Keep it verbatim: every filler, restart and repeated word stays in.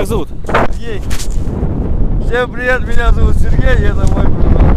как зовут? Сергей. Всем привет, меня зовут Сергей, и это мой